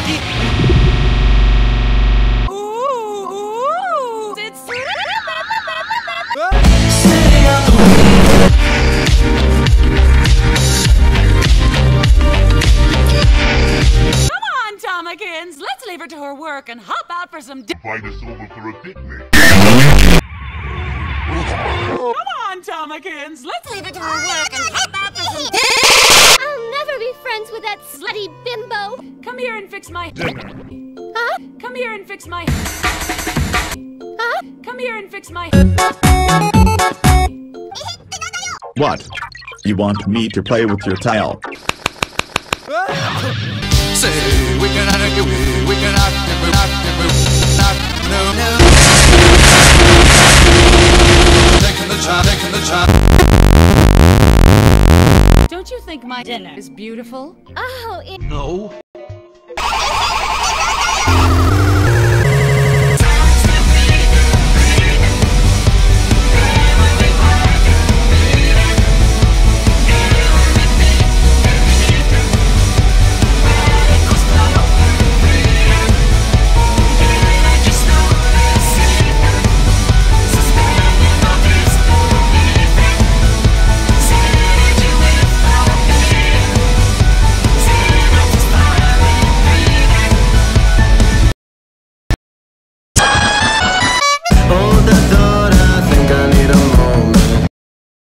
Ooh, it's Come on, Tomikins, let's leave her to her work and hop out for some Invite us over for a picnic. Come on, Tomikins, let's leave her to her work and hop out for some I'll never be friends with that slutty bimbo. Come here and fix my Huh? Come here and fix my Huh? Come here and fix my What? You want me to play with your tile? Say we can not no. Taking the child. Don't you think my dinner is beautiful? Oh, No.